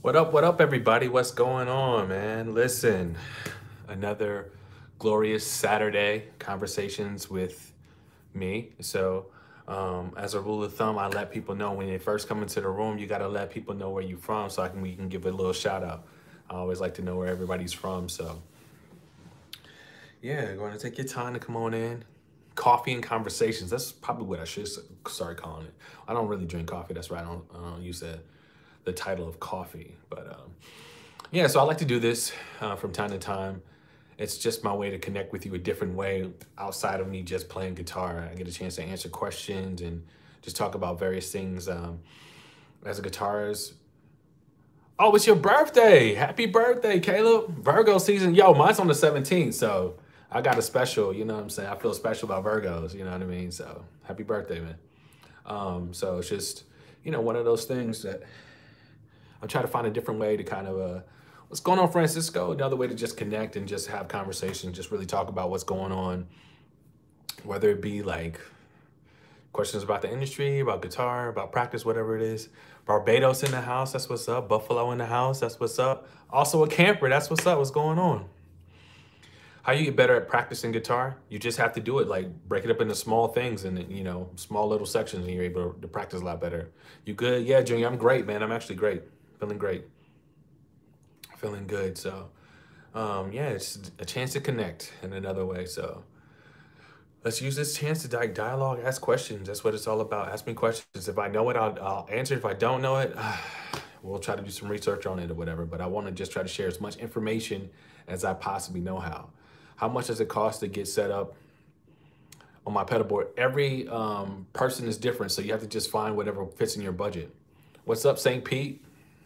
What up, everybody? What's going on, man? Listen, another glorious Saturday conversations with me. As a rule of thumb, I let people know when they first come into the room, you got to let people know where you're from so we can give a little shout out. I always like to know where everybody's from. So, yeah, going to take your time to come on in. Coffee and conversations. That's probably what I should start calling it. I don't really drink coffee. That's right. I don't use the title of coffee. But yeah, so I like to do this from time to time. It's just my way to connect with you a different way outside of me just playing guitar. I get a chance to answer questions and just talk about various things as a guitarist. Oh, it's your birthday. Happy birthday, Caleb. Virgo season. Yo, mine's on the 17th. So I got a special, you know what I'm saying? I feel special about Virgos, you know what I mean? So happy birthday, man. So it's just, one of those things that I'm trying to find a different way to kind of, what's going on, Francisco? Another way to just connect and just have conversations, just really talk about what's going on, whether it be like questions about the industry, about guitar, about practice, whatever it is. Barbados in the house, that's what's up. Buffalo in the house, that's what's up. Also a camper, that's what's up. What's going on? How you get better at practicing guitar? You just have to do it, like break it up into small things and small little sections, and you're able to practice a lot better. You good? Yeah, Junior, I'm great, man. I'm actually great. Feeling great. Feeling good. So yeah, it's a chance to connect in another way. So let's use this chance to dialogue, ask questions. That's what it's all about. Ask me questions. If I know it, I'll answer. If I don't know it, we'll try to do some research on it or whatever. But I want to just try to share as much information as I possibly know how. How much does it cost to get set up on my pedal board? Every person is different, so you have to just find whatever fits in your budget. What's up, St. Pete?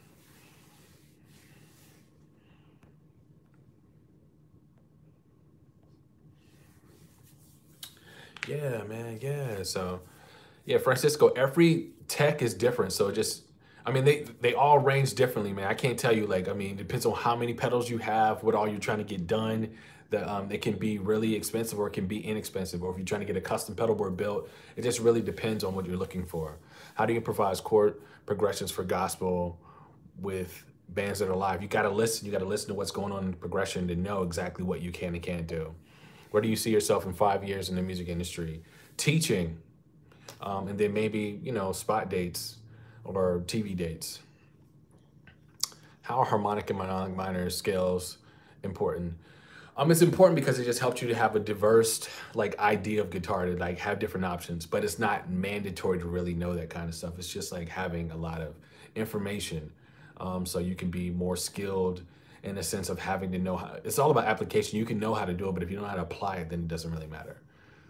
Yeah, man. Yeah. So, yeah, Francisco, every tech is different. So they all range differently, man. I can't tell you, like, I mean, it depends on how many pedals you have, what all you're trying to get done. It can be really expensive or it can be inexpensive. Or if you're trying to get a custom pedal board built, it just really depends on what you're looking for. How do you improvise chord progressions for gospel with bands that are live? You got to listen. You got to listen to what's going on in the progression to know exactly what you can and can't do. Where do you see yourself in 5 years in the music industry? Teaching, and then maybe, spot dates or TV dates. How are harmonic and minor scales important? It's important because it just helps you to have a diverse idea of guitar, to have different options, but it's not mandatory to really know that kind of stuff. It's just like having a lot of information, so you can be more skilled in the sense of having to know how. It's all about application. You can know how to do it, but if you don't know how to apply it, then it doesn't really matter.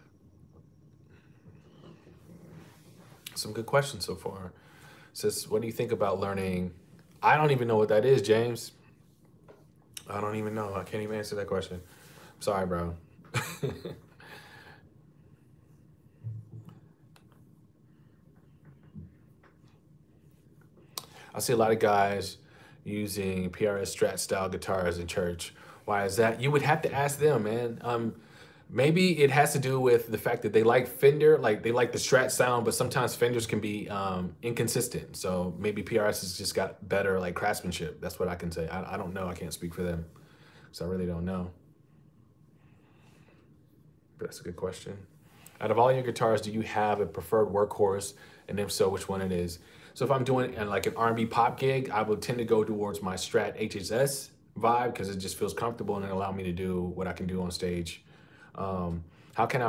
Some good questions so far. Says, what do you think about learning? I don't even know what that is, James. I don't even know. I can't even answer that question. Sorry, bro. I see a lot of guys using PRS Strat style guitars in church. Why is that? You would have to ask them, man. Maybe it has to do with the fact that they like Fender, like they like the Strat sound, but sometimes Fenders can be inconsistent. So maybe PRS has just got better craftsmanship. That's what I can say. I don't know. I can't speak for them, so I really don't know. But that's a good question. Out of all your guitars, do you have a preferred workhorse? And if so, which one it is? So if I'm doing an R&B pop gig, I would tend to go towards my Strat HSS vibe because it just feels comfortable and it allows me to do what I can do on stage. How can I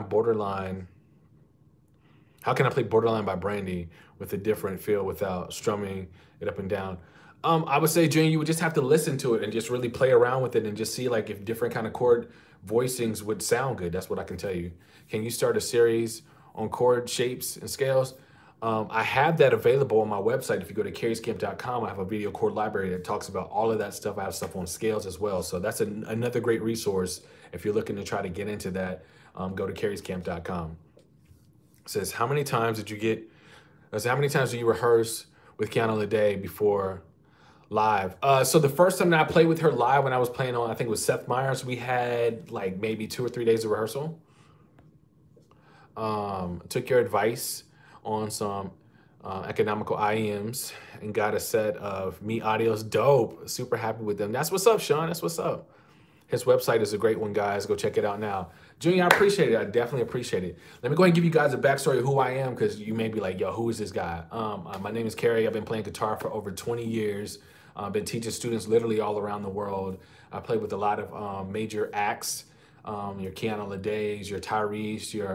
play Borderline by Brandy with a different feel without strumming it up and down? I would say, Jane, you would just have to listen to it and just really play around with it and just see if different kind of chord voicings would sound good. That's what I can tell you. Can you start a series on chord shapes and scales? I have that available on my website. If you go to kerryscamp.com, I have a video chord library that talks about all of that stuff. I have stuff on scales as well. So that's another great resource. If you're looking to try to get into that, go to kerryscamp.com. It says, how many times do you rehearse with Kiana Lede before live? So the first time that I played with her live when I was playing on, I think it was Seth Meyers, we had maybe 2 or 3 days of rehearsal. Took your advice on some economical IEMs, and got a set of Me Audios. Dope. Super happy with them. That's what's up, Sean. That's what's up. His website is a great one, guys. Go check it out now. Junior, I appreciate it. I definitely appreciate it. Let me go ahead and give you guys a backstory of who I am, because you may be like, yo, who is this guy? My name is Kerry. I've been playing guitar for over 20 years. I've been teaching students literally all around the world. I played with a lot of major acts, your Keanu Ledays, your Tyrese, your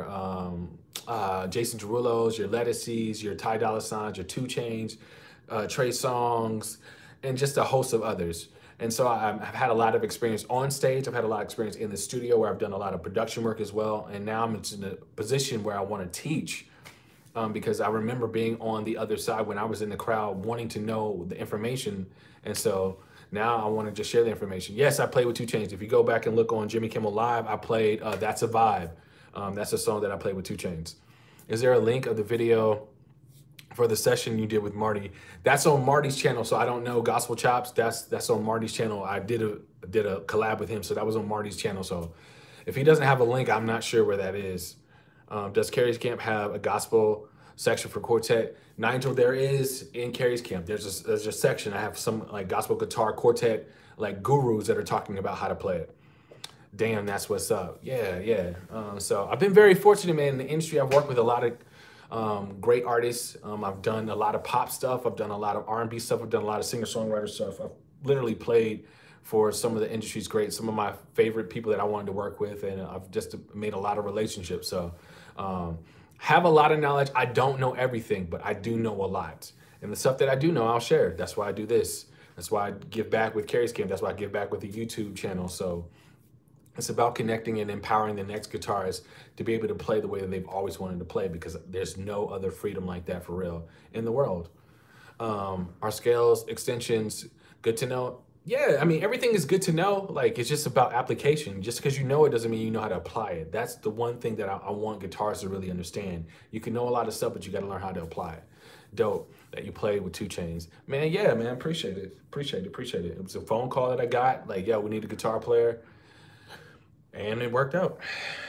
Jason Derulos, your Lettuces, your Ty Dolla Signs, your 2 Chainz, Trey Songz, and just a host of others. And so I've had a lot of experience on stage. I've had a lot of experience in the studio where I've done a lot of production work as well. And now I'm in a position where I want to teach, because I remember being on the other side when I was in the crowd wanting to know the information. And so now I want to just share the information. Yes, I played with 2 Chainz. If you go back and look on Jimmy Kimmel Live, I played That's a Vibe. That's a song that I played with 2 Chainz. Is there a link of the video for the session you did with Marty? That's on Marty's channel, so I don't know. Gospel Chops, that's on Marty's channel. I did a collab with him, so that was on Marty's channel. So if he doesn't have a link, I'm not sure where that is. Does Kerry's Camp have a gospel section for quartet? Nigel, there is in Kerry's Camp. There's a section. I have some like gospel guitar quartet like gurus that are talking about how to play it. Damn, that's what's up. Yeah. So I've been very fortunate, man. In the industry, I've worked with a lot of great artists. I've done a lot of pop stuff. I've done a lot of R&B stuff. I've done a lot of singer-songwriter stuff. I've literally played for some of the industry's great, some of my favorite people that I wanted to work with, and I've just made a lot of relationships. So have a lot of knowledge. I don't know everything, but I do know a lot. And the stuff that I do know, I'll share. That's why I do this. That's why I give back with Kerry's Camp. That's why I give back with the YouTube channel. So it's about connecting and empowering the next guitarist to be able to play the way that they've always wanted to play, because there's no other freedom like that for real in the world. Our scales, extensions, good to know. Yeah, I mean, everything is good to know. Like, it's just about application. Just because you know it doesn't mean you know how to apply it. That's the one thing that I want guitarists to really understand. You can know a lot of stuff, but you got to learn how to apply it. Dope that you played with 2 Chainz. Man, yeah, man, appreciate it. Appreciate it. It was a phone call that I got. Like, yeah, we need a guitar player. And it worked out.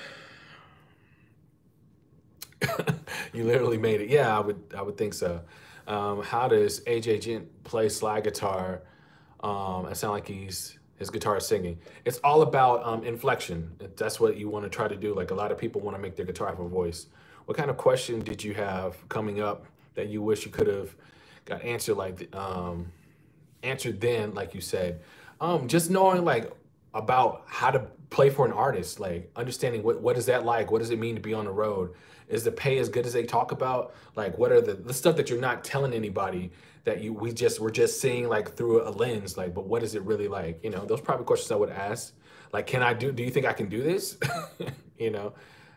You literally made it. Yeah, I would think so. How does AJ Gent play slide guitar? It sounds like his guitar is singing. It's all about inflection. That's what you want to try to do. Like, a lot of people want to make their guitar have a voice. What kind of question did you have coming up that you wish you could have got answered answered then, like you said? Just knowing like about how to play for an artist, like understanding what is that like? What does it mean to be on the road? Is the pay as good as they talk about? Like, what are the stuff that you're not telling anybody that we're just seeing like through a lens, like, but what is it really like? You know, those probably questions I would ask. Like, do you think I can do this? You know?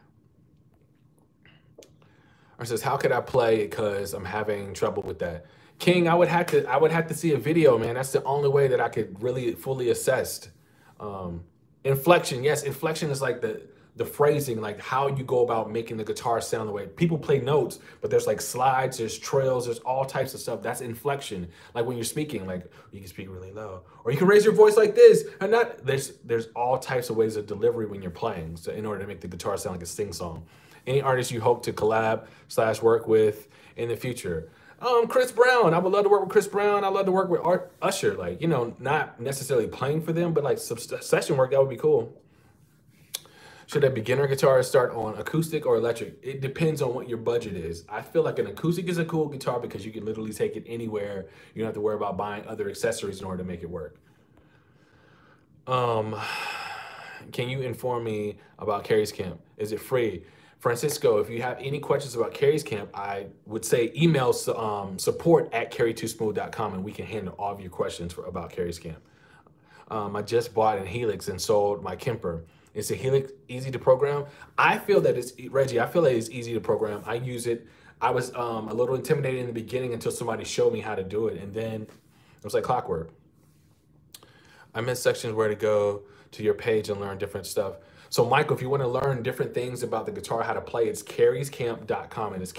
Or says, how could I play? Because I'm having trouble with that. King, I would have to see a video, man. That's the only way that I could really fully assess. Inflection, yes, inflection is like the phrasing, like how you go about making the guitar sound the way people play notes, but there's like slides, there's trails, there's all types of stuff. That's inflection. Like when you're speaking, like you can speak really low, or you can raise your voice like this, and there's all types of ways of delivery when you're playing. So in order to make the guitar sound like a sing song. Any artists you hope to collab/work with in the future? Chris Brown. I would love to work with Chris Brown. I'd love to work with Usher. Like, you know, not necessarily playing for them, but like some session work, that would be cool. Should a beginner guitarist start on acoustic or electric? It depends on what your budget is. I feel like an acoustic is a cool guitar because you can literally take it anywhere. You don't have to worry about buying other accessories in order to make it work. Can you inform me about Kerry's Camp? Is it free? Francisco, if you have any questions about Kerry's Camp, I would say email support@kerry2smooth.com and we can handle all of your questions about Kerry's Camp. I just bought a Helix and sold my Kemper. Is the Helix easy to program? I feel that it's, Reggie, I feel that it's easy to program. I use it. I was a little intimidated in the beginning until somebody showed me how to do it. And then it was like clockwork. I missed sections where to go to your page and learn different stuff. So Michael, if you want to learn different things about the guitar, how to play, it's kerryscamp.com, and it's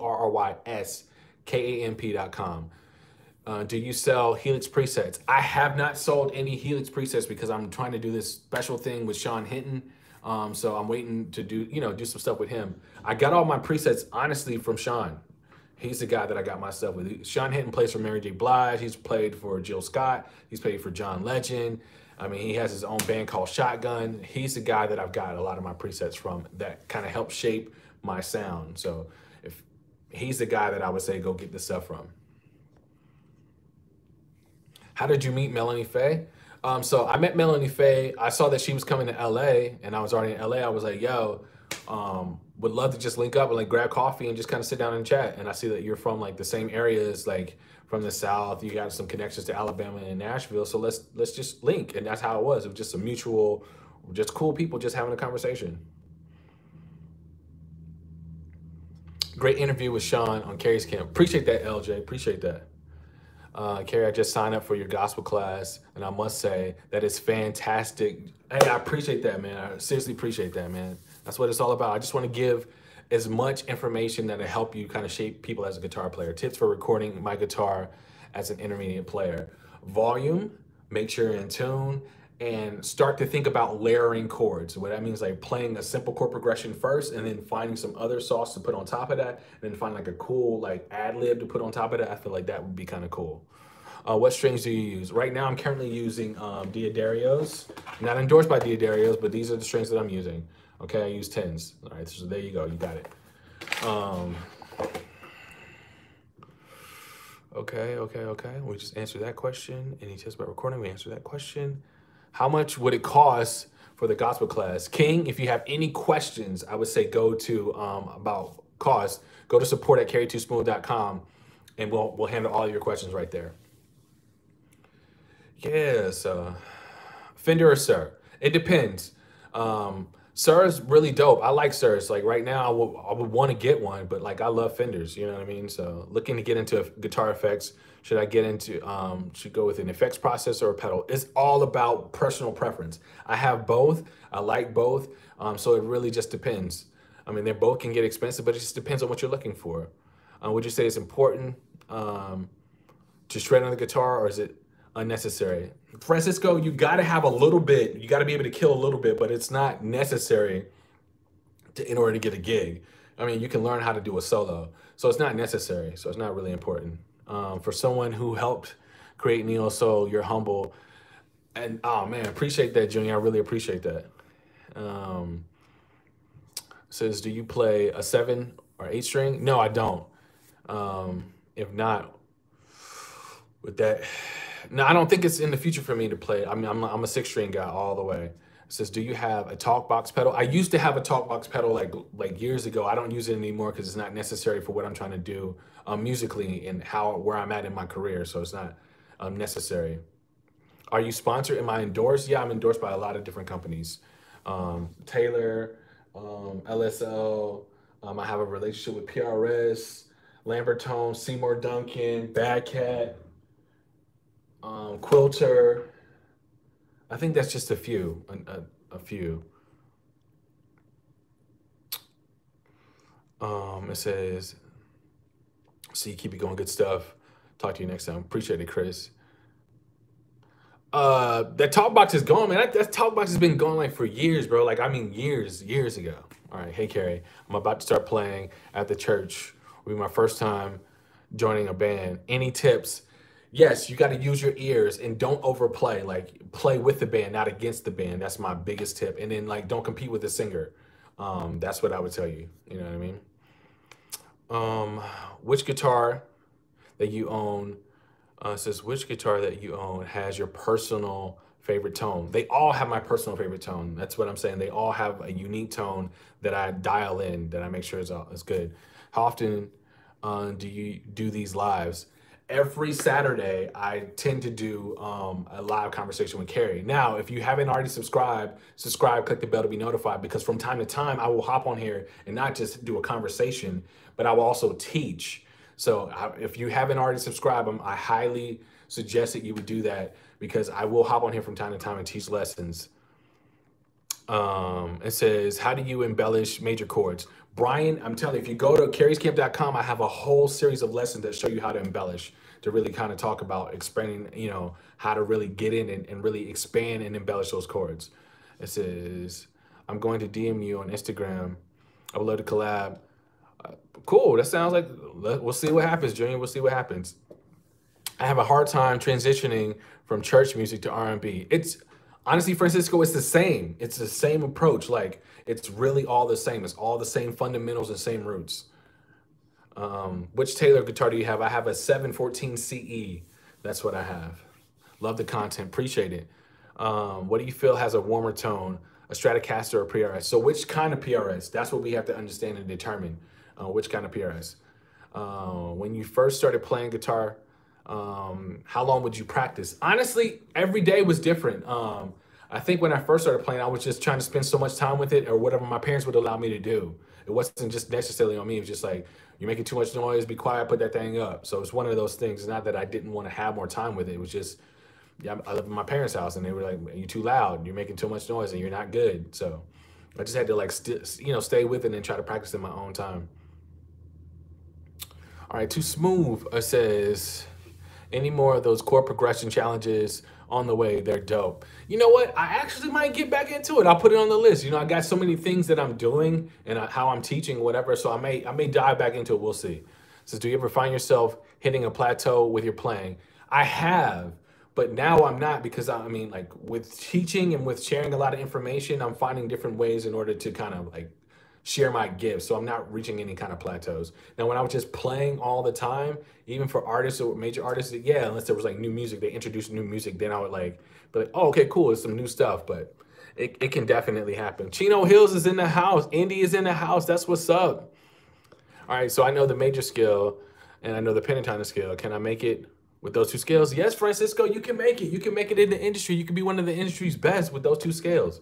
KERRYSKAMP.com. Do you sell Helix presets? I have not sold any Helix presets because I'm trying to do this special thing with Sean Hinton. So I'm waiting to do some stuff with him. I got all my presets honestly from Sean He's the guy that I got my stuff with. Sean Hinton plays for Mary J. Blige. He's played for Jill Scott. He's played for John Legend. I mean, he has his own band called Shotgun. He's the guy that I've got a lot of my presets from that kind of helped shape my sound. So if he's the guy that I would say go get this stuff from. How did you meet Melanie Faye? So I met Melanie Faye. I saw that she was coming to LA and I was already in LA. I was like, yo, would love to just link up and like grab coffee and just kind of sit down and chat. And I see that you're from like the same areas, like from the South. You got some connections to Alabama and Nashville. So let's just link. And that's how it was. It was just a mutual, just cool people just having a conversation. Great interview with Sean on Kerry's camp. Appreciate that, LJ. Appreciate that. Kerry, I just signed up for your gospel class, and I must say that it's fantastic. Hey, I appreciate that, man. I seriously appreciate that, man. That's what it's all about. I just want to give as much information that'll help you kind of shape people as a guitar player. Tips for recording my guitar as an intermediate player. Volume, make sure you're in tune, and start to think about layering chords. What that means, like playing a simple chord progression first and then finding some other sauce to put on top of that, and then find like a cool like ad lib to put on top of that. I feel like that would be kind of cool. What strings do you use? Right now I'm currently using Diodarios. Not endorsed by Diodarios, but these are the strings that I'm using. Okay, I use 10s. All right, so there you go, you got it. Okay. We just answered that question. Any tips about recording? We answered that question. How much would it cost for the gospel class? King, if you have any questions, I would say go to, about cost, go to support@kerry2smooth.com and we'll handle all your questions right there. Yes, Fender or Sir? It depends. Sir is really dope. I like Sirs. Like right now, I would want to get one, but like I love Fenders. You know what I mean? So looking to get into guitar effects. Should I get into? Should go with an effects processor or a pedal? It's all about personal preference. I have both. I like both. So it really just depends. I mean, they both can get expensive, but it just depends on what you're looking for. Would you say it's important to shred on the guitar, or is it unnecessary? Francisco, you got to have a little bit. You got to be able to kill a little bit, but it's not necessary in order to get a gig. I mean, you can learn how to do a solo, so it's not necessary. So it's not really important. For someone who helped create Neo Soul, you're humble. And oh man, appreciate that, Junior. I really appreciate that. Says, do you play a 7 or 8 string? No, I don't. If not, with that, no, I don't think it's in the future for me to play. I mean, I'm a 6 string guy all the way. It says, do you have a talk box pedal? I used to have a talk box pedal like years ago. I don't use it anymore because it's not necessary for what I'm trying to do musically and where I'm at in my career. So it's not necessary. Are you sponsored? Am I endorsed? Yeah, I'm endorsed by a lot of different companies. Taylor, LSL. I have a relationship with PRS, Lambertone, Seymour Duncan, Bad Cat, Quilter. I think that's just a few. A few. It says, see, keep it going, good stuff. Talk to you next time. Appreciate it, Chris. That talk box is gone, man. That talk box has been going like for years, bro. Like, I mean, years ago. All right, hey, Kerry, I'm about to start playing at the church. It'll be my first time joining a band. Any tips? Yes, you got to use your ears and don't overplay. Like, play with the band, not against the band. That's my biggest tip. And then, like, don't compete with the singer. That's what I would tell you. You know what I mean? Which guitar that you own, says, which guitar that you own has your personal favorite tone? They all have my personal favorite tone. That's what I'm saying. They all have a unique tone that I dial in, that I make sure is good. How often do you do these lives? Every Saturday, I tend to do a live conversation with Kerry. Now, if you haven't already subscribe, click the bell to be notified, because from time to time, I will hop on here and not just do a conversation, but I will also teach. So if you haven't already subscribed, I highly suggest that you would do that, because I will hop on here from time to time and teach lessons. It says, how do you embellish major chords? Brian, I'm telling you, if you go to kerryscamp.com, I have a whole series of lessons that show you how to embellish, to really kind of talk about explaining, you know, how to really get in and really expand and embellish those chords. It says, I'm going to DM you on Instagram. I would love to collab. Cool. That sounds like, we'll see what happens, Junior. We'll see what happens. I have a hard time transitioning from church music to R&B. It's honestly, Francisco, it's the same. It's the same approach. Like, it's really all the same. It's all the same fundamentals and same roots. Which Taylor guitar do you have? I have a 714 CE. That's what I have. Love the content. Appreciate it. What do you feel has a warmer tone? A Stratocaster or PRS? So which kind of PRS? That's what we have to understand and determine. Which kind of PRS? When you first started playing guitar, how long would you practice? Honestly, every day was different. I think when I first started playing, I was just trying to spend so much time with it, or whatever my parents would allow me to do. It wasn't just necessarily on me. It was just like, you're making too much noise, be quiet, put that thing up. So it's one of those things. Not that I didn't want to have more time with it. It was just, yeah, I lived in my parents' house, and they were like, you're too loud, you're making too much noise, and you're not good. So I just had to like, stay with it and try to practice in my own time. All right, Too Smooth says, any more of those chord progression challenges on the way? They're dope. You know what? I actually might get back into it. I'll put it on the list. You know, I got so many things that I'm doing and how I'm teaching, whatever. So I may dive back into it. We'll see. So do you ever find yourself hitting a plateau with your playing? I have, but now I'm not, because I mean, like, with teaching and with sharing a lot of information, I'm finding different ways in order to kind of like share my gifts. So I'm not reaching any kind of plateaus. Now, when I was just playing all the time, even for artists or major artists, yeah, unless there was like new music, they introduced new music, then I would like be like, oh, okay, cool, it's some new stuff. But it can definitely happen. Chino Hills is in the house. Indy is in the house. That's what's up. All right, so I know the major scale and I know the pentatonic scale. Can I make it with those two scales? Yes, Francisco, you can make it. You can make it in the industry. You can be one of the industry's best with those two scales.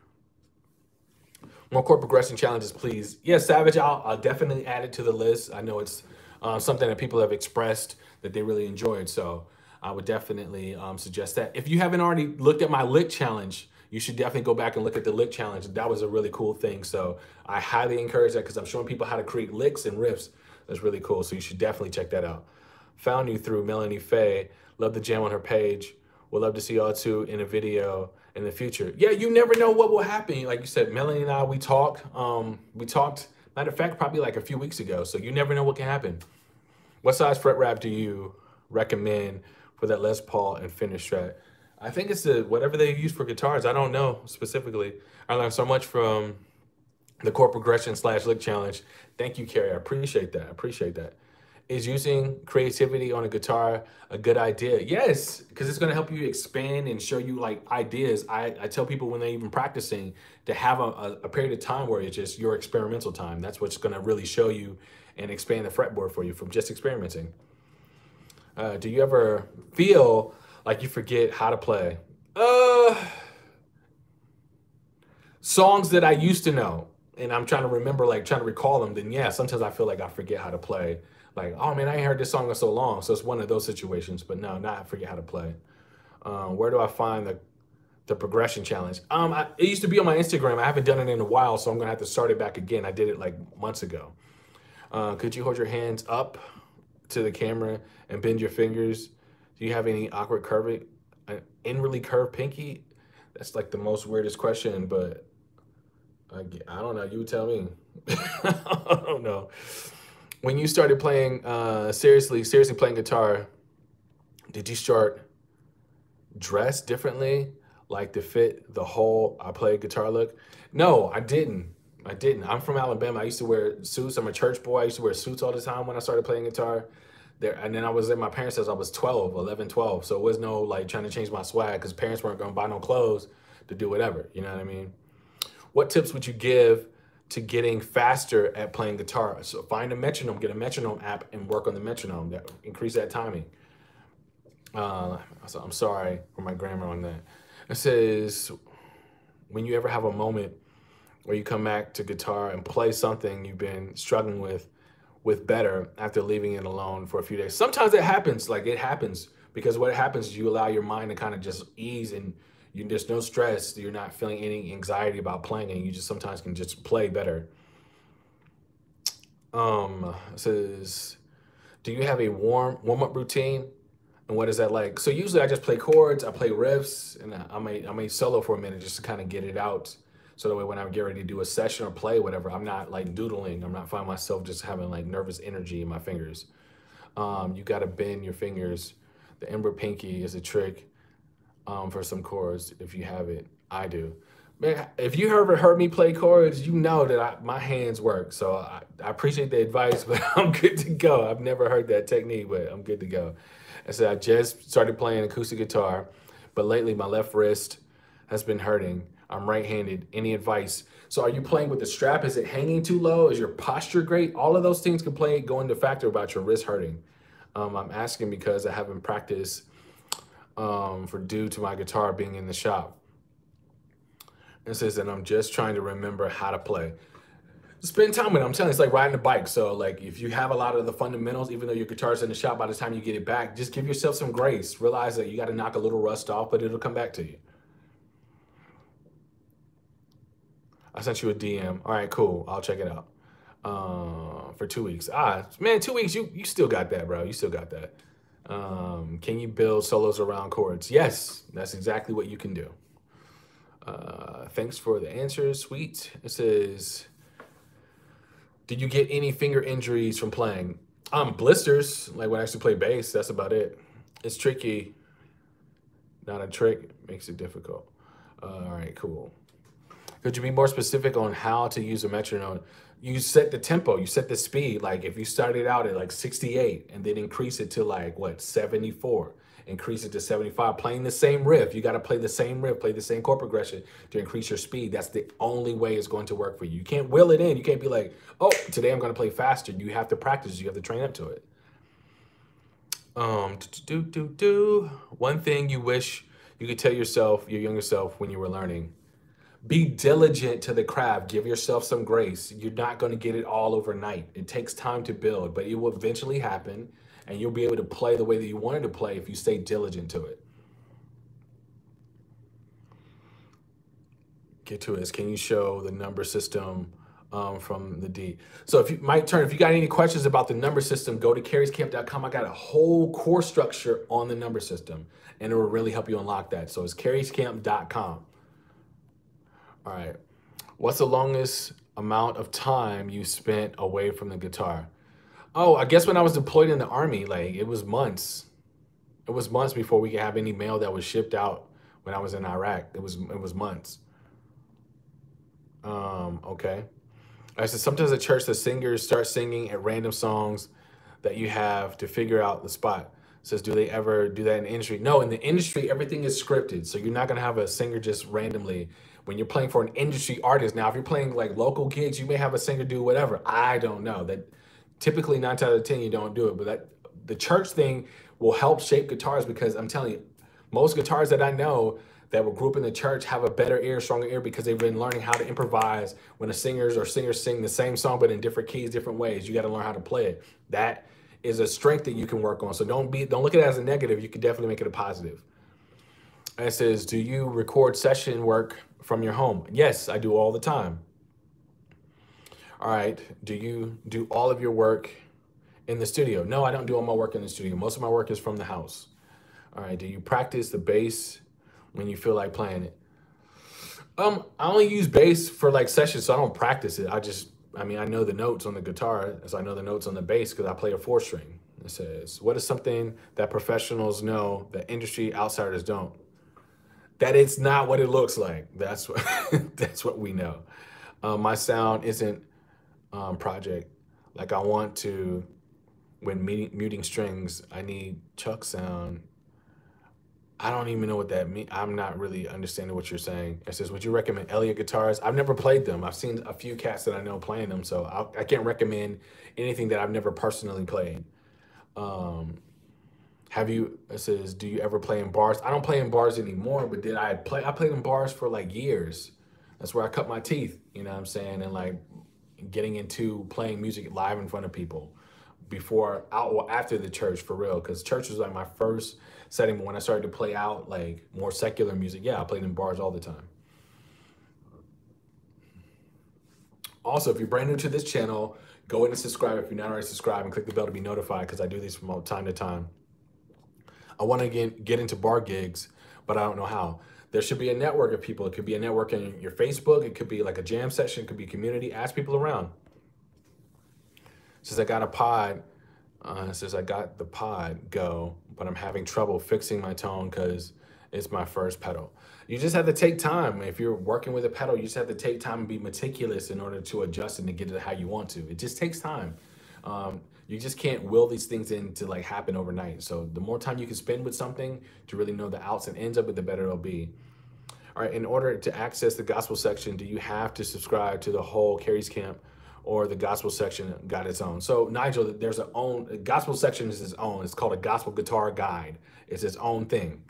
More chord progression challenges, please. Yeah, Savage, I'll definitely add it to the list. I know it's something that people have expressed that they really enjoyed, so I would definitely suggest that. If you haven't already looked at my lick challenge, you should definitely go back and look at the lick challenge. That was a really cool thing, so I highly encourage that, because I'm showing people how to create licks and riffs. That's really cool, so you should definitely check that out. Found you through Melanie Faye. Love the jam on her page. Would love to see y'all two in a video in the future. Yeah, you never know what will happen. Like you said, Melanie and I, we talked, matter of fact, probably like a few weeks ago. So you never know what can happen. What size fret wrap do you recommend for that Les Paul and Fender Strat? I think it's whatever they use for guitars. I don't know specifically. I learned so much from the chord progression / lick challenge. Thank you, Kerry. I appreciate that. I appreciate that. Is using creativity on a guitar a good idea? Yes, because it's going to help you expand and show you like ideas. I tell people when they're even practicing to have a period of time where it's just your experimental time. That's what's going to really show you and expand the fretboard for you from just experimenting. Do you ever feel like you forget how to play? Songs that I used to know and I'm trying to remember, like trying to recall them, then yeah, sometimes I feel like I forget how to play. Like, oh man, I ain't heard this song in so long. So it's one of those situations, but no, not forget how to play. Where do I find the progression challenge? It used to be on my Instagram. I haven't done it in a while, so I'm gonna have to start it back again. I did it like months ago. Could you hold your hands up to the camera and bend your fingers? Do you have any awkward curving, inwardly curved pinky? That's like the most weirdest question, but I don't know. You tell me. I don't know. When you started playing, seriously playing guitar, did you start dressed differently, like to fit the whole I play guitar look? No, I didn't. I'm from Alabama. I used to wear suits. I'm a church boy. I used to wear suits all the time when I started playing guitar. And then I was at my parents' house. I was 11, 12. So it was no like trying to change my swag because parents weren't going to buy no clothes to do whatever. You know what I mean? What tips would you give to getting faster at playing guitar? So find a metronome, get a metronome app and work on the metronome, that increase that timing. So I'm sorry for my grammar on that. It says, when you ever have a moment where you come back to guitar and play something you've been struggling with better after leaving it alone for a few days. Sometimes it happens, like it happens, because what happens is you allow your mind to kind of just ease and there's no stress. You're not feeling any anxiety about playing, and you just sometimes can just play better. It says, do you have a warm-up routine? And what is that like? So usually I just play chords, I play riffs, and I may solo for a minute just to kind of get it out So that way when I get ready to do a session or play, whatever, I'm not like doodling. I'm not finding myself just having like nervous energy in my fingers. You got to bend your fingers. The ember pinky is a trick for some chords. If you have it, I do. Man, if you ever heard me play chords, you know that my hands work. So I appreciate the advice, but I'm good to go. I've never heard that technique, but I'm good to go. I said I just started playing acoustic guitar, but lately my left wrist has been hurting. I'm right-handed. Any advice? So are you playing with the strap? Is it hanging too low? Is your posture great? All of those things can go into factor about your wrist hurting. I'm asking because I haven't practiced due to my guitar being in the shop. It says that I'm just trying to remember how to play. Spend time with it. I'm telling you, it's like riding a bike. So like if you have a lot of the fundamentals, even though your guitar's in the shop, by the time you get it back, just give yourself some grace. Realize that you got to knock a little rust off, but it'll come back to you. I sent you a DM. All right, cool. I'll check it out. For 2 weeks. Man, 2 weeks, you still got that, bro. You still got that. Can you build solos around chords? Yes, that's exactly what you can do. Thanks for the answers, sweet. It says, did you get any finger injuries from playing? Blisters, like when I actually play bass, that's about it. It's tricky. Not a trick, makes it difficult. All right, cool. Could you be more specific on how to use a metronome? You set the tempo, you set the speed. Like if you started out at like 68 and then increase it to like what, 74, increase it to 75, playing the same riff. You got to play the same riff, play the same chord progression to increase your speed. That's the only way it's going to work for you. You can't will it in. You can't be like, oh, today I'm going to play faster. You have to practice. You have to train up to it. One thing you wish you could tell yourself, your younger self, when you were learning. Be diligent to the craft. Give yourself some grace. You're not going to get it all overnight. It takes time to build, but it will eventually happen, and you'll be able to play the way that you wanted to play if you stay diligent to it. Get to it. Can you show the number system from the D? So if you if you got any questions about the number system, go to kerryscamp.com. I got a whole course structure on the number system, and it will really help you unlock that. So it's kerryscamp.com. All right. What's the longest amount of time you spent away from the guitar? Oh, I guess when I was deployed in the Army, like it was months. It was months before we could have any mail that was shipped out when I was in Iraq. It was months. Okay. I said sometimes at church the singers start singing at random songs that you have to figure out the spot. It says, do they ever do that in the industry? No, in the industry, everything is scripted. So you're not going to have a singer just randomly. When you're playing for an industry artist, now if you're playing like local gigs, you may have a singer do whatever. I don't know. That typically 9 out of 10 you don't do it, but the church thing will help shape guitars, because I'm telling you, most guitars that I know that were grew up in the church have a better ear, stronger ear, because they've been learning how to improvise when singers sing the same song but in different keys, different ways. You got to learn how to play it. That is a strength that you can work on. So don't look at it as a negative. You can definitely make it a positive. And it says, do you record session work from your home? Yes, I do all the time. All right. Do you do all of your work in the studio? No, I don't do all my work in the studio. Most of my work is from the house. All right. Do you practice the bass when you feel like playing it? I only use bass for like sessions, so I don't practice it. I know the notes on the guitar, as I know the notes on the bass because I play a 4-string. It says, what is something that professionals know that industry outsiders don't? That it's not what it looks like. That's what that's what we know. My sound isn't project. Like I want to, when muting strings, I need Chuck sound. I don't even know what that means. I'm not really understanding what you're saying. It says, would you recommend Elliott guitars? I've never played them. I've seen a few cats that I know playing them, so I can't recommend anything that I've never personally played. It says, do you ever play in bars? I don't play in bars anymore, but I played in bars for like years. That's where I cut my teeth, you know what I'm saying? And like getting into playing music live in front of people after the church, for real. Because church was like my first setting. But when I started to play out like more secular music, yeah, I played in bars all the time. Also, if you're brand new to this channel, go in and subscribe if you're not already subscribed, and click the bell to be notified, because I do these from time to time. I want to get into bar gigs, but I don't know how. There should be a network of people. It could be a network in your Facebook. It could be like a jam session. It could be a community. Ask people around. Says I got a pod. Says I got the pod go, but I'm having trouble fixing my tone because it's my first pedal. You just have to take time. If you're working with a pedal, you just have to take time and be meticulous in order to adjust and to get it how you want to. It just takes time. You just can't will these things in to like happen overnight. So the more time you can spend with something to really know the outs and ends of it, the better it'll be. All right, in order to access the gospel section, do you have to subscribe to the whole Kerry's Camp, or the gospel section got its own? So Nigel, there's a own gospel section is its own. It's called a gospel guitar guide. It's its own thing.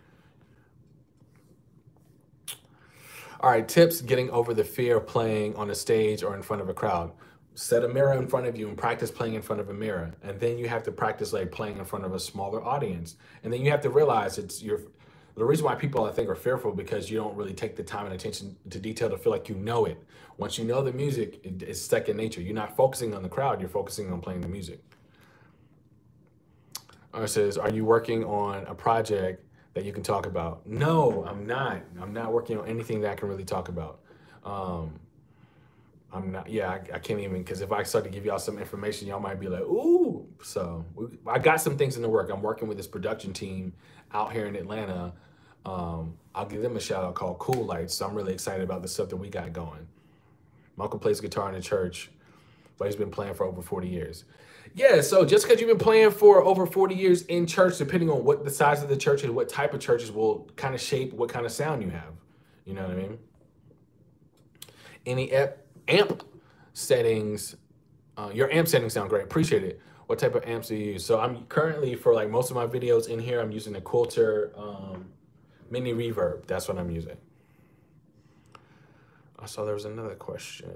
All right, tips getting over the fear of playing on a stage or in front of a crowd. Set a mirror in front of you and practice playing in front of a mirror. And then you have to practice like playing in front of a smaller audience. And then you have to realize the reason why people I think are fearful because you don't really take the time and attention to detail to feel like you know it. Once you know the music, it's second nature. You're not focusing on the crowd, you're focusing on playing the music. It says, are you working on a project that you can talk about? No, I'm not. I'm not working on anything that I can really talk about. I'm not, yeah, I can't even, because if I start to give y'all some information, y'all might be like, ooh. So I got some things in the work. I'm working with this production team out here in Atlanta. I'll give them a shout out called Cool Lights. So I'm really excited about the stuff that we got going. Malcolm plays guitar in the church, but he's been playing for over 40 years. Yeah, so just because you've been playing for over 40 years in church, depending on what the size of the church is, what type of churches will kind of shape what kind of sound you have. You know what I mean? Any amp settings, your amp settings sound great. Appreciate it. What type of amps do you use? So I'm currently, for like most of my videos in here, I'm using a Quilter mini reverb. That's what I'm using. I saw there was another question.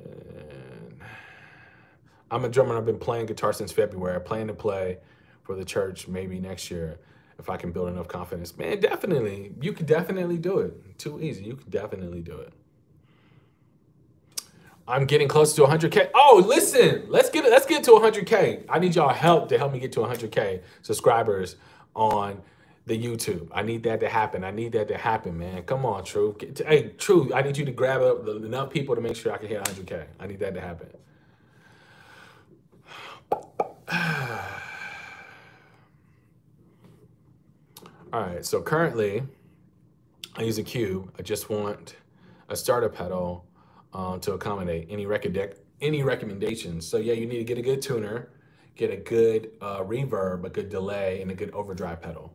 I'm a drummer and I've been playing guitar since February. I plan to play for the church maybe next year if I can build enough confidence. Man, definitely. You could definitely do it. Too easy. You could definitely do it. I'm getting close to 100K. Oh, listen, let's get to 100K. I need y'all help to help me get to 100K subscribers on the YouTube. I need that to happen. I need that to happen, man. Come on, True. Hey, True, I need you to grab up enough people to make sure I can hit 100K. I need that to happen. All right, so currently I use a cube. I just want a starter pedal to accommodate any recommendations. So yeah, you need to get a good tuner, get a good reverb, a good delay, and a good overdrive pedal.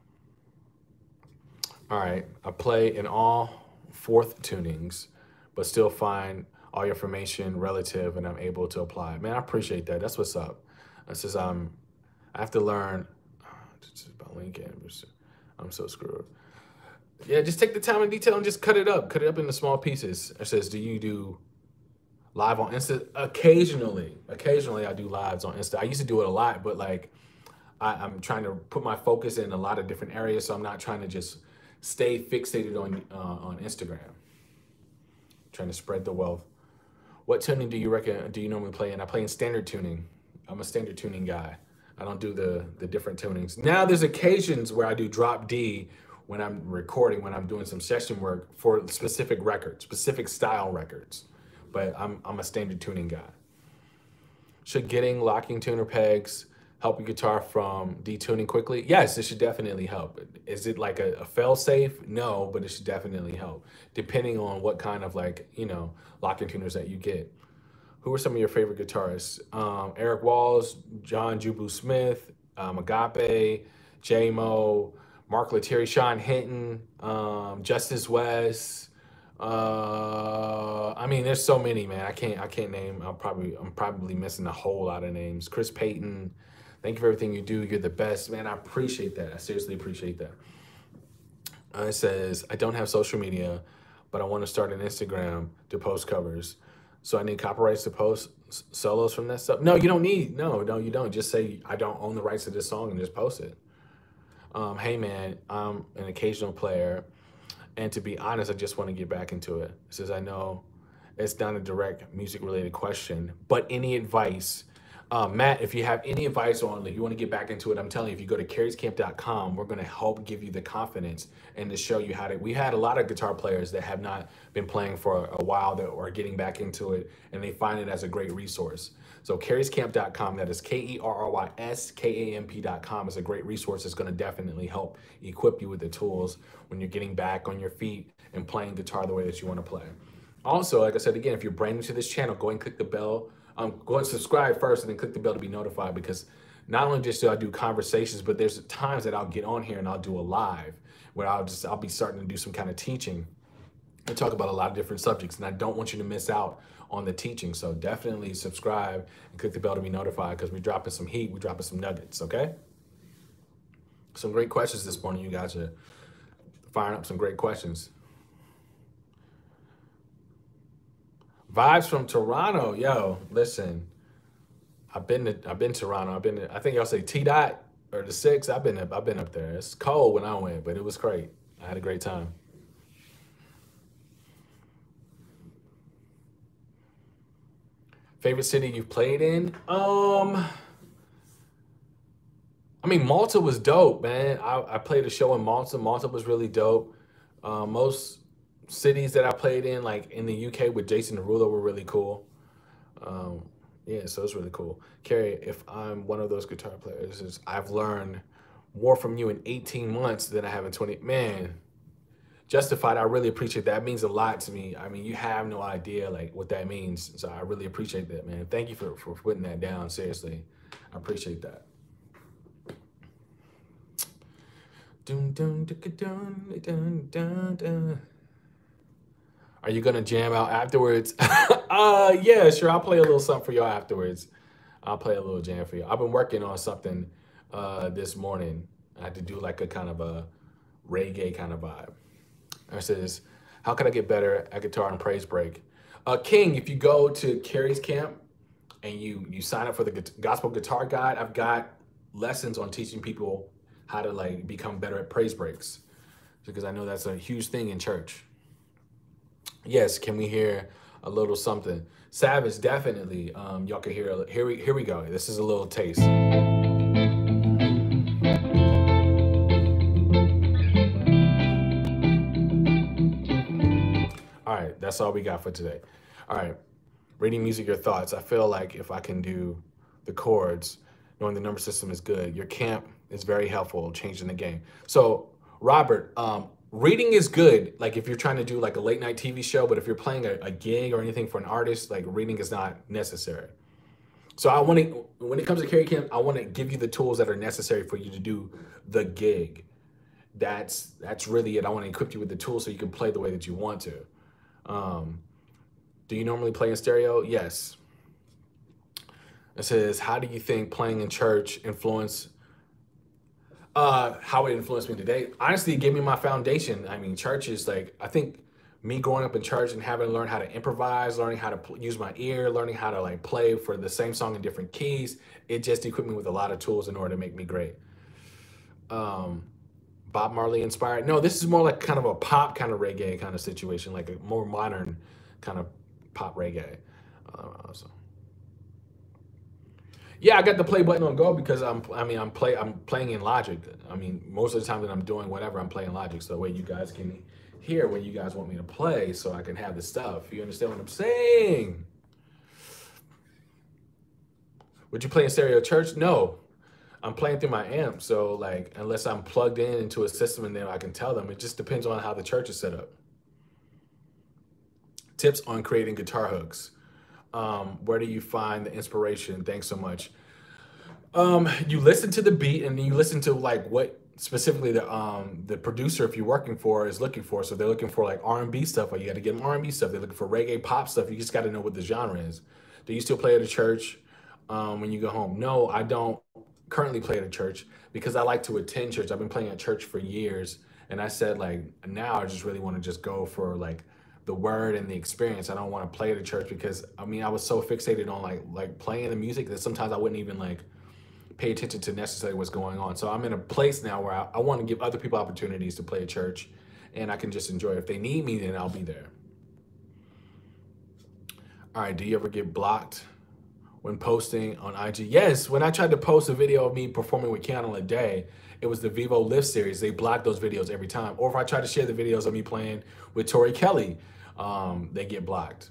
All right, I play in all fourth tunings, but still find all your information relative and I'm able to apply it. Man, I appreciate that. That's what's up. That says I have to learn. About Lincoln. I'm so screwed. Yeah, just take the time and detail and just cut it up. Cut it up into small pieces. It says, do you do live on Insta? Occasionally I do lives on Insta. I used to do it a lot, but like I'm trying to put my focus in a lot of different areas. So I'm not trying to just stay fixated on Instagram. I'm trying to spread the wealth. What tuning do you normally play in? I play in standard tuning. I'm a standard tuning guy. I don't do the different tunings. Now there's occasions where I do drop D when I'm recording, when I'm doing some session work for specific records, specific style records. But I'm a standard tuning guy. Should getting locking tuner pegs help your guitar from detuning quickly? Yes, it should definitely help. Is it like a fail-safe? No, but it should definitely help, depending on what kind of like, locking tuners that you get. Who are some of your favorite guitarists? Eric Walls, John Jubu Smith, Agape, J-Mo, Mark Lettieri, Sean Hinton, Justice West. I mean, there's so many, man. I can't name. I'm probably missing a whole lot of names. Chris Payton. Thank you for everything you do. You're the best, man. I appreciate that. I seriously appreciate that. It says, I don't have social media, but I want to start an Instagram to post covers. So I need copyrights to post solos from that stuff? No, you don't need. No, you don't. Just say, I don't own the rights to this song and just post it. Hey, man, I'm an occasional player. And to be honest, I just want to get back into it. It says, I know it's not a direct music-related question, but any advice Matt, if you have any advice on if you want to get back into it, I'm telling you, if you go to kerryscamp.com, we're going to help give you the confidence and to show you how to. We had a lot of guitar players that have not been playing for a while that are getting back into it, and they find it as a great resource. So kerryscamp.com, that is KERRYSKAMP.com, is a great resource. It's going to definitely help equip you with the tools when you're getting back on your feet and playing guitar the way that you want to play. Also, like I said, again, if you're brand new to this channel, go and click the bell. Go and subscribe first and then click the bell to be notified, because not only just do I do conversations, but there's times that I'll get on here and I'll do a live where I'll be starting to do some kind of teaching and talk about a lot of different subjects. And I don't want you to miss out on the teaching. So definitely subscribe and click the bell to be notified, because we're dropping some heat, we're dropping some nuggets, okay? Some great questions this morning. You guys are firing up some great questions. Vibes from Toronto, yo. Listen, I've been Toronto. I think y'all say T Dot or the 6. I've been up there. It's cold when I went, but it was great. I had a great time. Favorite city you've played in? I mean, Malta was dope, man. I played a show in Malta. Malta was really dope. Most cities that I played in, like in the UK with Jason Derulo, were really cool. Yeah, so it's really cool. Kerry, if I'm one of those guitar players, I've learned more from you in 18 months than I have in 20. Man, Justified, I really appreciate that. That means a lot to me. I mean, you have no idea like what that means. So I really appreciate that, man. Thank you for putting that down. Seriously, I appreciate that. Dun, dun, dun, dun, dun, dun, dun. Are you gonna jam out afterwards? Yeah, sure. I'll play a little something for y'all afterwards. I'll play a little jam for you. I've been working on something this morning. I had to do like a kind of a reggae kind of vibe. It says, how can I get better at guitar and praise break? King, if you go to Kerry's camp and you sign up for the Gospel Guitar Guide, I've got lessons on teaching people how to like become better at praise breaks, because I know that's a huge thing in church. Yes, can we hear a little something? Savage, definitely. Y'all can hear. Here we go. This is a little taste. All right, that's all we got for today. All right, reading music, your thoughts. I feel like if I can do the chords, knowing the number system is good. Your camp is very helpful, changing the game. So, Robert, reading is good, like if you're trying to do like a late night TV show, but if you're playing a gig or anything for an artist, like reading is not necessary. So I want to, when it comes to Kerry Camp, I want to give you the tools that are necessary for you to do the gig. That's really it. I want to equip you with the tools so you can play the way that you want to. Do you normally play in stereo? Yes. It says, how do you think playing in church how it influenced me today? Honestly, it gave me my foundation. I mean, church is like, I think me growing up in church and having learned how to improvise, learning how to use my ear, learning how to like play for the same song in different keys, it just equipped me with a lot of tools in order to make me great. Bob Marley inspired? No, this is more like kind of a pop kind of reggae kind of situation, like a more modern kind of pop reggae. So. Yeah, I got the play button on Go because I'm playing in Logic. I mean, most of the time that I'm doing whatever, I'm playing Logic, so that way you guys can hear when you guys want me to play, so I can have the stuff. You understand what I'm saying? Would you play in stereo church? No, I'm playing through my amp. So like, unless I'm plugged in into a system and then I can tell them, it just depends on how the church is set up. Tips on creating guitar hooks. Where do you find the inspiration? Thanks so much. You listen to the beat and then you listen to like what specifically the producer, if you're working for, is looking for. So they're looking for like R&B stuff, or you got to get them R&B stuff. They're looking for reggae pop stuff. You just got to know what the genre is. Do you still play at a church when you go home? No, I don't currently play at a church because I like to attend church. I've been playing at church for years, and I said like now I just really want to just go for like the word and the experience. I don't want to play at a church because I mean I was so fixated on like playing the music that sometimes I wouldn't even like pay attention to necessarily what's going on. So I'm in a place now where I want to give other people opportunities to play at church, and I can just enjoy it. If they need me, then I'll be there. All right, do you ever get blocked when posting on IG. Yes, when I tried to post a video of me performing with Keanu a day, it was the Vivo Lift series. They block those videos every time. Or if I try to share the videos of me playing with Tori Kelly, they get blocked.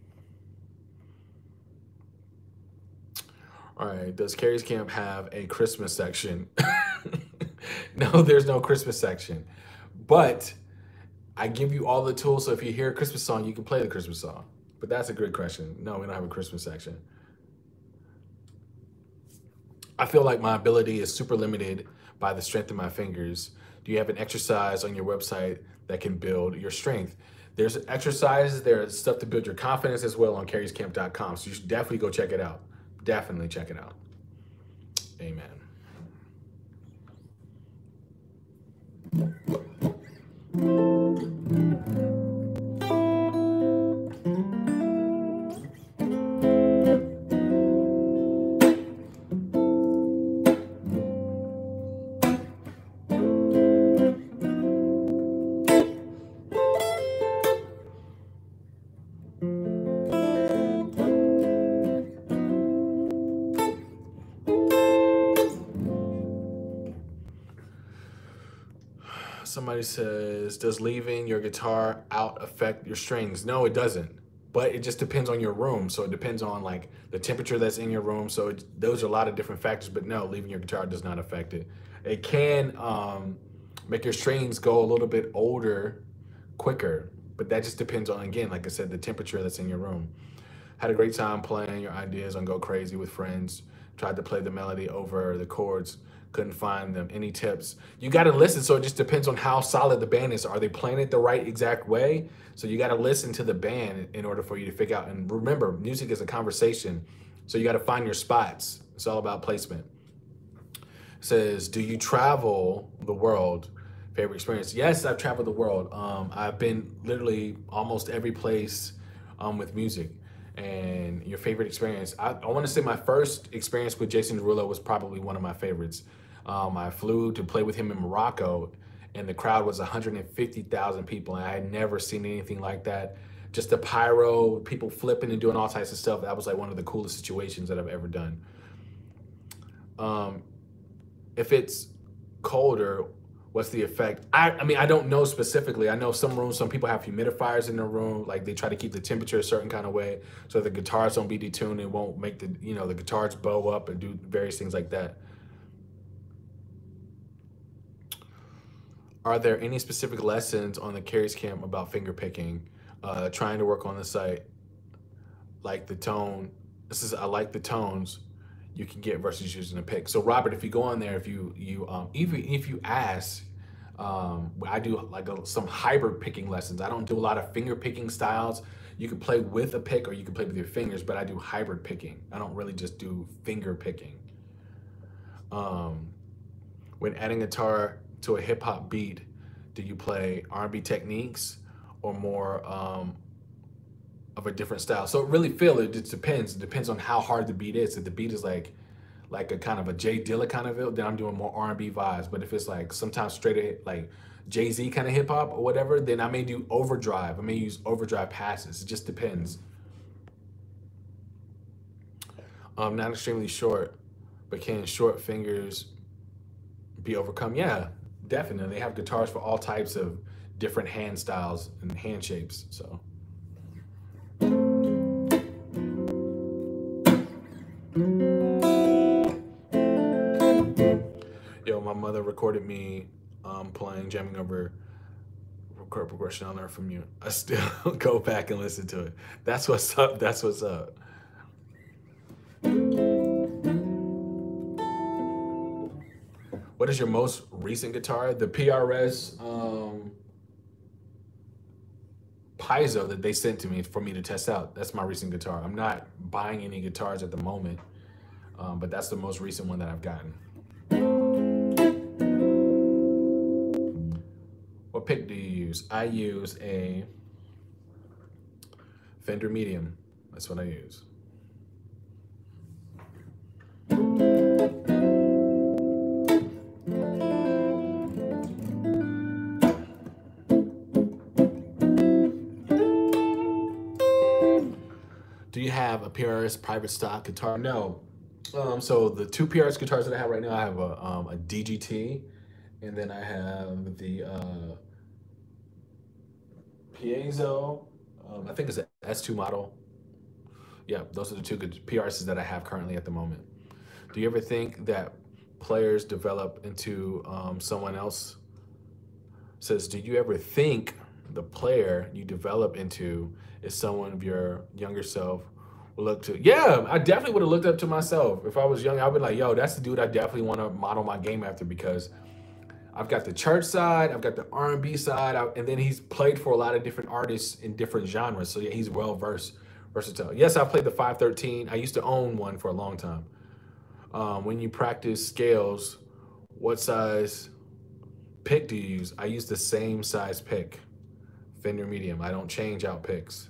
All right, does Kerry's Camp have a Christmas section? No, there's no Christmas section. But I give you all the tools, so if you hear a Christmas song, you can play the Christmas song. But that's a good question. No, we don't have a Christmas section. I feel like my ability is super limited by the strength of my fingers. Do you have an exercise on your website that can build your strength? There's exercises, there's stuff to build your confidence as well on kerryscamp.com. So you should definitely go check it out. Definitely check it out. Amen. Somebody says, does leaving your guitar out affect your strings? No, it doesn't. But it just depends on your room. So it depends on like the temperature that's in your room. So those are a lot of different factors, but no, leaving your guitar does not affect it. It can make your strings go a little bit older, quicker, but that just depends on, again, like I said, the temperature that's in your room. Had a great time playing your ideas on Go Crazy with friends. Tried to play the melody over the chords. Couldn't find them. Any tips? You got to listen. So it just depends on how solid the band is. Are they playing it the right exact way? So you got to listen to the band in order for you to figure out. And remember, music is a conversation. So you got to find your spots. It's all about placement. It says, do you travel the world? Favorite experience? Yes, I've traveled the world. I've been literally almost every place with music. And your favorite experience? I want to say my first experience with Jason Derulo was probably one of my favorites. I flew to play with him in Morocco, and the crowd was 150,000 people, and I had never seen anything like that. Just the pyro, people flipping and doing all types of stuff. That was like one of the coolest situations that I've ever done. If it's colder, what's the effect? I mean, I don't know specifically. I know some rooms, some people have humidifiers in their room. Like they try to keep the temperature a certain kind of way so the guitars don't be detuned. It won't make the, the guitars bow up and do various things like that. Are there any specific lessons on the Kerry's Camp about finger picking? Trying to work on the site, like the tone. I like the tones you can get versus using a pick. So Robert, if you go on there, even if you ask, I do like some hybrid picking lessons. I don't do a lot of finger picking styles. You can play with a pick or you can play with your fingers, but I do hybrid picking. I don't really just do finger picking. When adding guitar to a hip hop beat, do you play R&B techniques or more of a different style? So it really it just depends. It depends on how hard the beat is. If the beat is like a kind of a Jay Dilla kind of it, then I'm doing more R&B vibes. But if it's like sometimes straight like Jay-Z kind of hip hop or whatever, then I may do overdrive. I may use overdrive passes. It just depends. Not extremely short, but can short fingers be overcome? Yeah, definitely. They have guitars for all types of different hand styles and hand shapes. So. Yo, my mother recorded me playing, jamming over chord progression on there from you. I still go back and listen to it. That's what's up. That's what's up. What is your most recent guitar? The PRS Piezo that they sent to me for me to test out. That's my recent guitar. I'm not buying any guitars at the moment, but that's the most recent one that I've gotten. What pick do you use? I use a Fender Medium. That's what I use. have a PRS private stock guitar? No. So the two PRS guitars that I have right now, I have a DGT, and then I have the Piezo. I think it's an S2 model. Yeah, those are the two good PRSs that I have currently at the moment. Do you ever think that players develop into someone else? Says, do you ever think the player you develop into is someone of your younger self will look to? Yeah, I definitely would have looked up to myself. If I was young, I'd be like, yo, that's the dude I definitely want to model my game after, because I've got the church side, I've got the R&B side, and then he's played for a lot of different artists in different genres. So yeah, he's versatile. Yes, I played the 513. I used to own one for a long time. When you practice scales, what size pick do you use? I use the same size pick, Fender medium. I don't change out picks.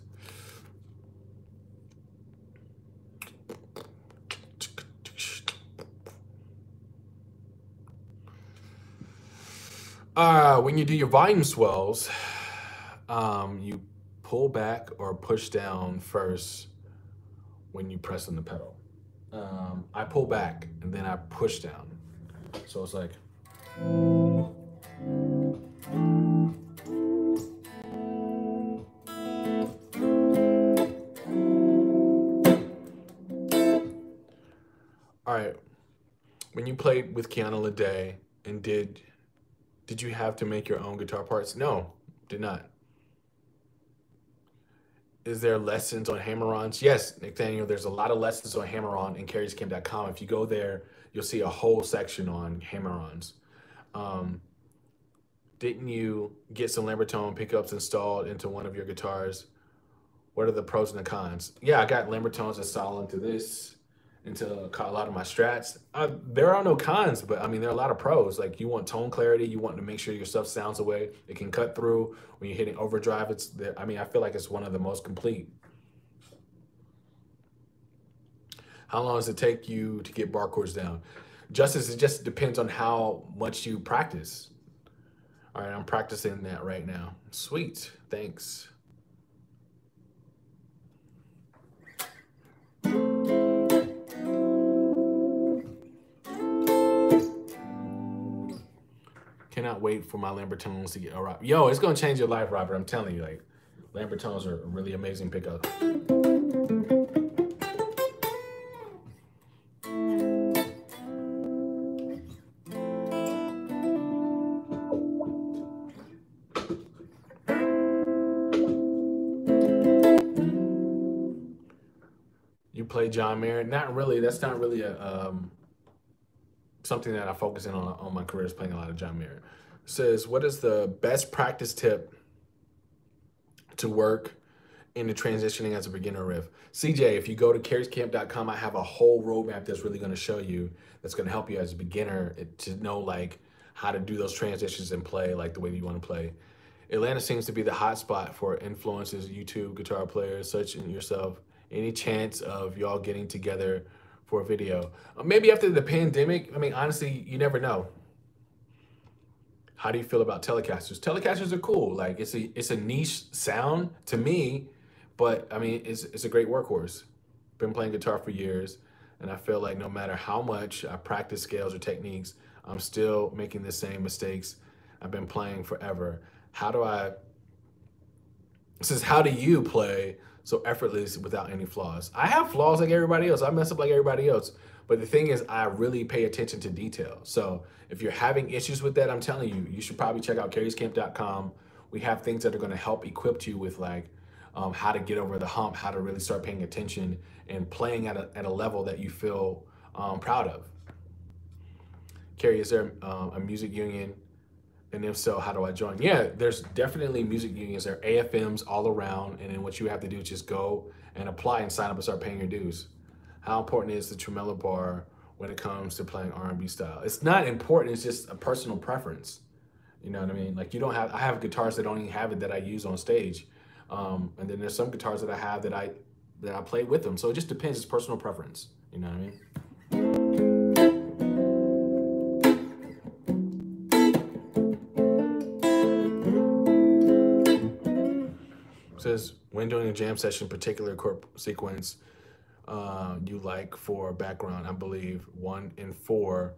When you do your volume swells, you pull back or push down first when you press on the pedal. I pull back and then I push down. So it's like. All right, when you played with Kiana Lede, and did you have to make your own guitar parts? No, did not. Is there lessons on hammer-ons? Yes, Nathaniel, there's a lot of lessons on hammer-on in kerryscamp.com. If you go there, you'll see a whole section on hammer-ons. Didn't you get some Lambertone pickups installed into one of your guitars? What are the pros and the cons? Yeah, I got Lambertones installed into this, into a lot of my Strats. There are no cons, but I mean, there are a lot of pros. Like, you want tone clarity, you want to make sure your stuff sounds the way it can cut through. When you're hitting overdrive, it's there. I mean, I feel like it's one of the most complete. How long does it take you to get bar chords down? Justice, it just depends on how much you practice. All right, I'm practicing that right now. Sweet, thanks. Cannot wait for my Lambertones to get arrived. Yo, it's gonna change your life, Robert. I'm telling you, like, Lambertones are a really amazing pickup. You play John Mayer? Not really. That's not really a something that I focus in on my career, is playing a lot of John Mayer. Says, what is the best practice tip to work into transitioning as a beginner riff? CJ, if you go to kerryscamp.com, I have a whole roadmap that's really going to show you, that's going to help you as a beginner to know like how to do those transitions and play like the way you want to play. Atlanta seems to be the hot spot for influences, YouTube guitar players such as yourself. Any chance of y'all getting together for a video? Maybe after the pandemic. I mean, honestly, you never know. How do you feel about Telecasters? Telecasters are cool. Like, it's a niche sound to me, but I mean, it's a great workhorse. Been playing guitar for years, and I feel like no matter how much I practice scales or techniques, I'm still making the same mistakes. I've been playing forever. It says, how do you play so effortless without any flaws? I have flaws like everybody else. I mess up like everybody else. But the thing is, I really pay attention to detail. So if you're having issues with that, I'm telling you, you should probably check out kerryscamp.com. We have things that are going to help equip you with like how to get over the hump, how to really start paying attention and playing at a level that you feel proud of. Kerry, is there a music union? And if so, how do I join? Yeah, there's definitely music unions. There are AFMs all around. And then what you have to do is just go and apply and sign up and start paying your dues. How important is the tremolo bar when it comes to playing R&B style? It's not important. It's just a personal preference. You know what I mean? Like, I have guitars that don't even have it that I use on stage. And then there's some guitars that I have that I play with them. So it just depends. It's personal preference. You know what I mean? Says, when doing a jam session, particular chord sequence you like for background. I believe 1 and 4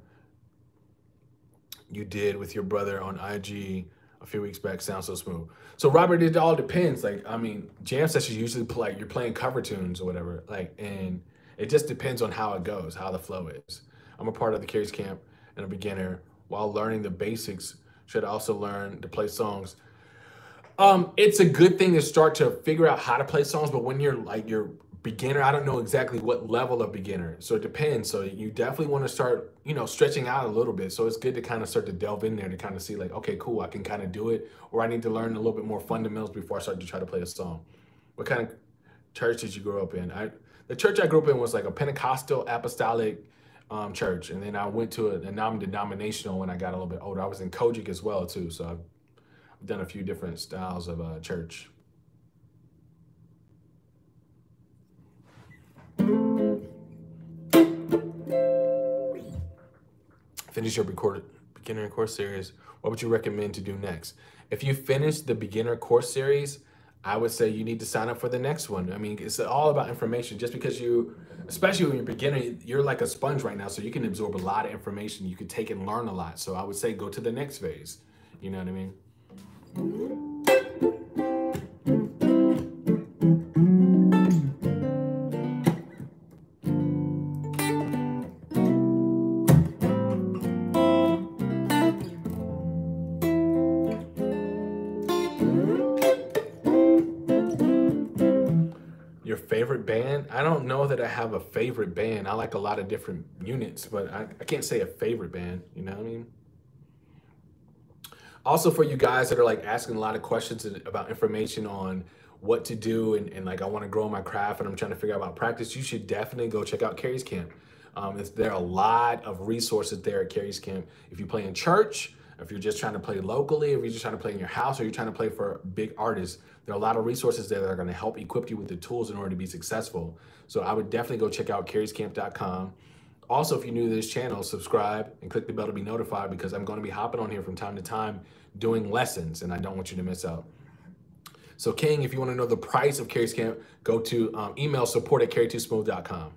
you did with your brother on IG a few weeks back. Sounds so smooth. So Robert, it all depends. Like, I mean, jam sessions usually play, like you're playing cover tunes or whatever. Like, and it just depends on how it goes, how the flow is. I'm a part of the Kerry's Camp and a beginner. While learning the basics, should also learn to play songs. It's a good thing to start to figure out how to play songs, but when you're like you're beginner, I don't know exactly what level of beginner. So it depends. So you definitely want to start, stretching out a little bit. So it's good to kind of start to delve in there to kind of see like, okay, cool, I can kind of do it, or I need to learn a little bit more fundamentals before I start to try to play a song. What kind of church did you grow up in? The church I grew up in was like a Pentecostal apostolic church, and then I went to a non-denominational when I got a little bit older. I was in Kojic as well too, so I've done a few different styles of church. Finish your beginner course series. What would you recommend to do next? If you finish the beginner course series, I would say you need to sign up for the next one. I mean, it's all about information. Just because especially when you're beginner, you're like a sponge right now, so you can absorb a lot of information. You could take and learn a lot. So I would say go to the next phase. You know what I mean? Your favorite band? I don't know that I have a favorite band. I like a lot of different units, but I can't say a favorite band, you know what I mean? Also for you guys that are like asking a lot of questions about information on what to do and like I want to grow my craft and I'm trying to figure out about practice, you should definitely go check out Kerry's Camp. There are a lot of resources there at Kerry's Camp. If you play in church, if you're just trying to play locally, if you're just trying to play in your house, or you're trying to play for big artists, there are a lot of resources there that are going to help equip you with the tools in order to be successful. So I would definitely go check out kerryscamp.com. Also, if you're new to this channel, subscribe and click the bell to be notified because I'm going to be hopping on here from time to time doing lessons and I don't want you to miss out. So King, if you want to know the price of Kerry's Camp, go to email support@kerry2smooth.com.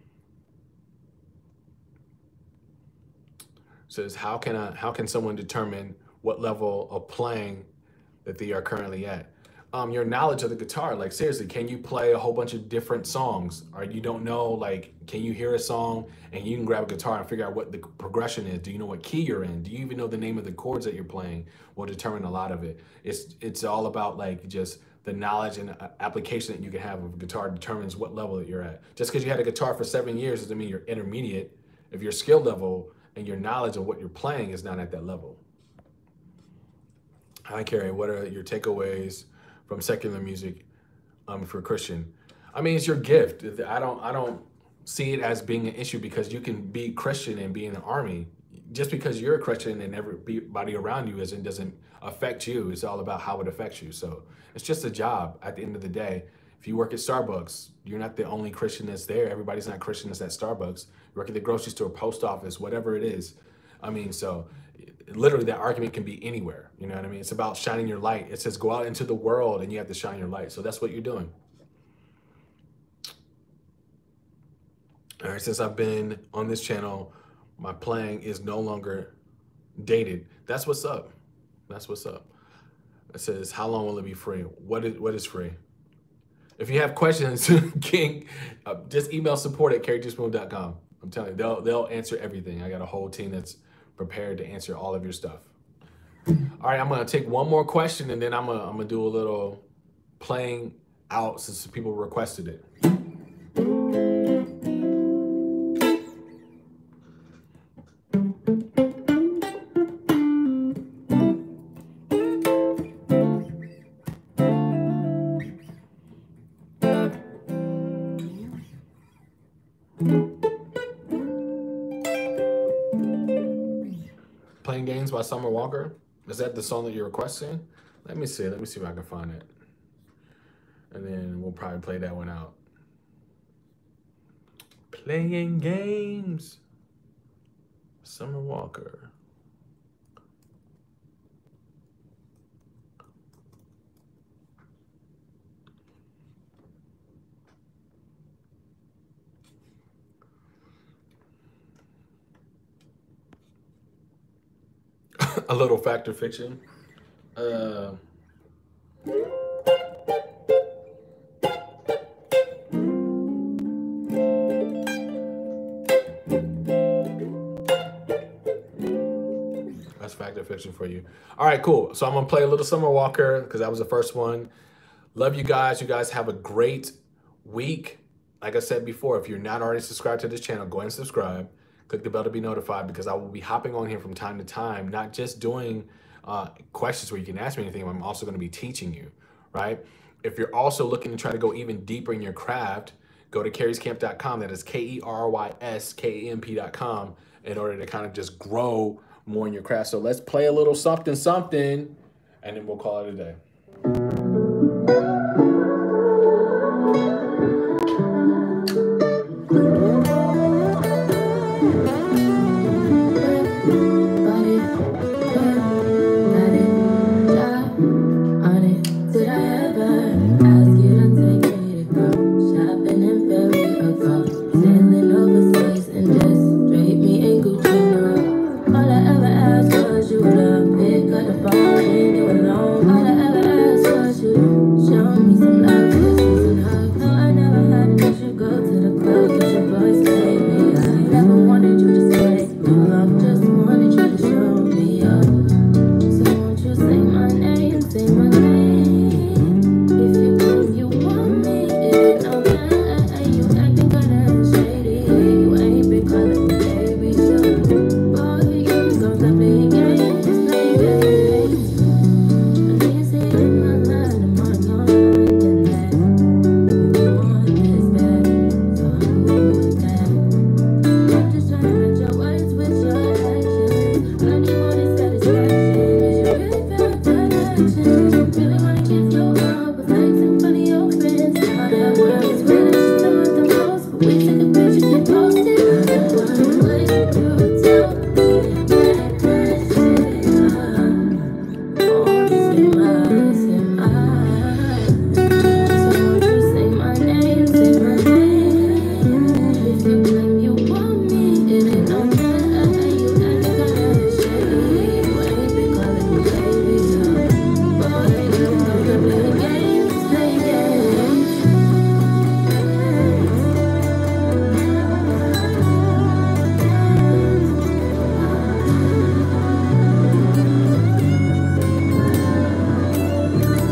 Says, how can someone determine what level of playing that they are currently at? Your knowledge of the guitar, like seriously, can you play a whole bunch of different songs? Or you don't know, like, can you hear a song and you can grab a guitar and figure out what the progression is? Do you know what key you're in? Do you even know the name of the chords that you're playing? Will determine a lot of it. It's all about like just the knowledge and application that you can have of a guitar determines what level that you're at. Just because you had a guitar for 7 years doesn't mean you're intermediate. If your skill level and your knowledge of what you're playing is not at that level. Hi, Kerry. What are your takeaways from secular music for a Christian? I mean, it's your gift. I don't see it as being an issue because you can be Christian and be in the army. Just because you're a Christian and everybody around you isn't doesn't affect you. It's all about how it affects you. So it's just a job at the end of the day. If you work at Starbucks, you're not the only Christian that's there. Everybody's not Christian that's at Starbucks. You work at the grocery store, post office, whatever it is. I mean, so literally that argument can be anywhere. You know what I mean? It's about shining your light. It says go out into the world and you have to shine your light. So that's what you're doing. All right, since I've been on this channel, my playing is no longer dated. That's what's up. That's what's up. It says, how long will it be free? What is free? If you have questions, King, just email support@kerry2smooth.com. I'm telling you, they'll answer everything. I got a whole team that's prepared to answer all of your stuff. All right, I'm gonna take one more question and then I'm gonna do a little playing out since people requested it. Playing Games by Summer Walker. Is that the song that you're requesting? Let me see if I can find it. And then we'll probably play that one out. Playing Games, Summer Walker. a little fact or fiction. That's fact or fiction for you. All right, cool. So I'm gonna play a little Summer Walker because that was the first one. Love you guys. You guys have a great week. Like I said before, if you're not already subscribed to this channel, go ahead and subscribe. Click the bell to be notified because I will be hopping on here from time to time, not just doing questions where you can ask me anything. I'm also going to be teaching you, right? If you're also looking to try to go even deeper in your craft, go to kerryscamp.com. That is KERYSKAMP.com in order to kind of just grow more in your craft. So let's play a little something, something, and then we'll call it a day.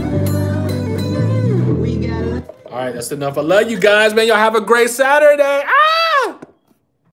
All right, that's enough. I love you guys, man. Y'all have a great Saturday.